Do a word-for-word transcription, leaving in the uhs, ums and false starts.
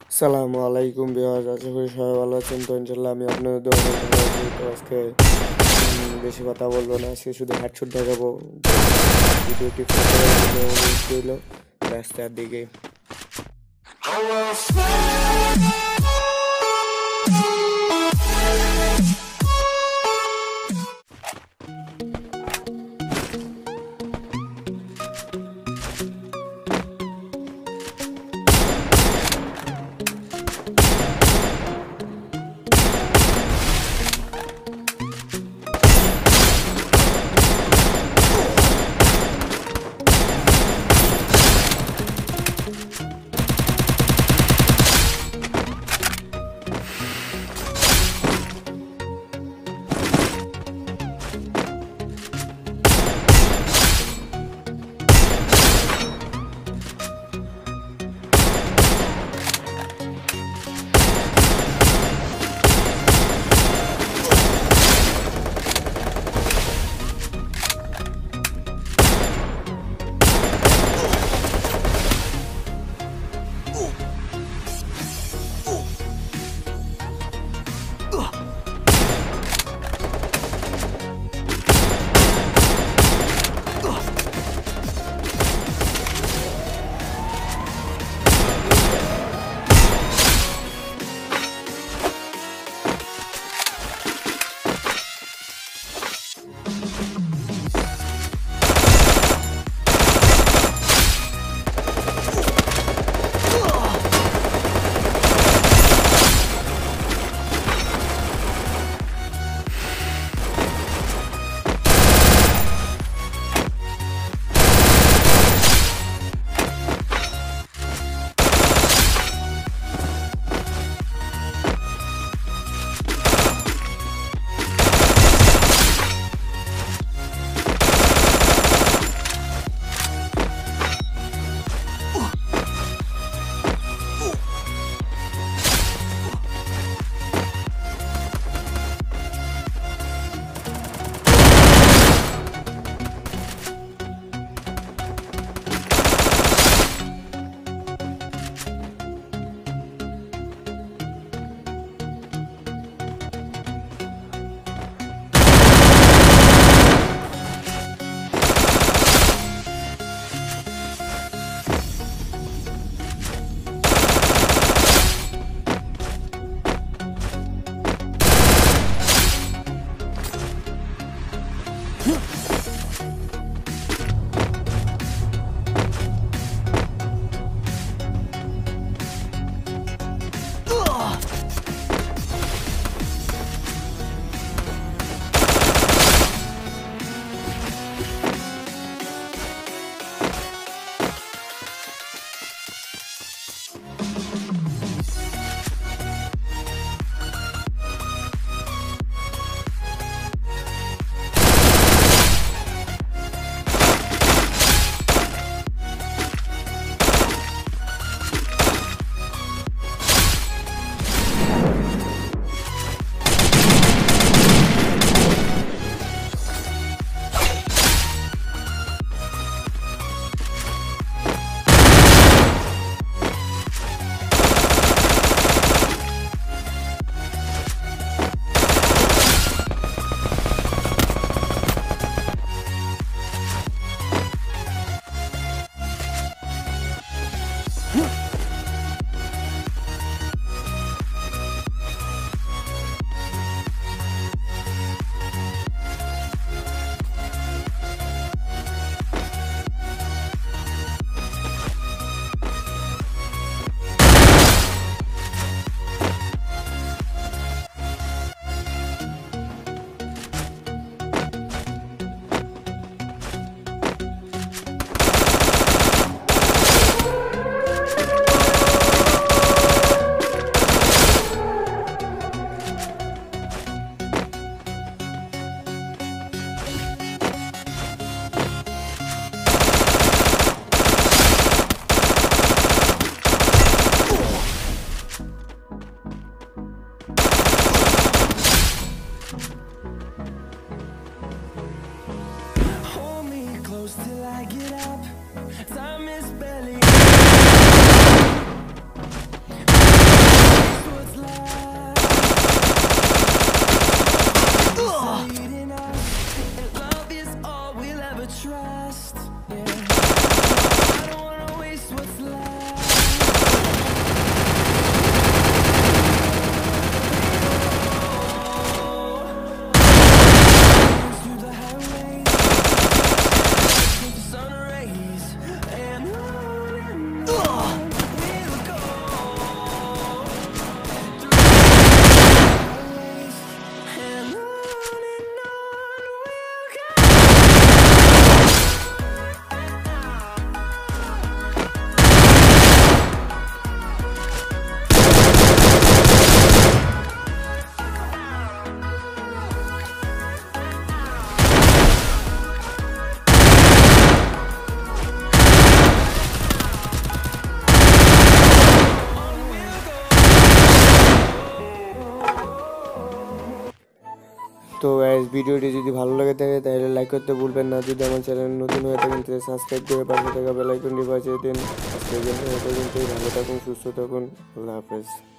সালামু আলাইকুম ভিউয়ার্স, আশা করি সবাই ভালো আছেন। তো ইনশাল্লাহ আমি আপনাদের দোয়া নিয়ে ভালো আছি। তো আজকে উম, বেশি কথা বলবো না, আজকে শুধু হেডশট দেখাবো। ভিডিওটি ছিল রাস্তার দিকে। তো গাইস ভিডিওটি যদি ভালো লাগে থাকে তাহলে লাইক করতে ভুলবেন না। যদি আমার চ্যানেল নতুন হয়ে থাকেন তাহলে সাবস্ক্রাইব করে পাশে থাকা বেল আইকনটি বাজিয়ে দিন। আজকের জন্য পর্যন্তই, ভালো থাকুন, সুস্থ থাকুন, আল্লাহ হাফেজ।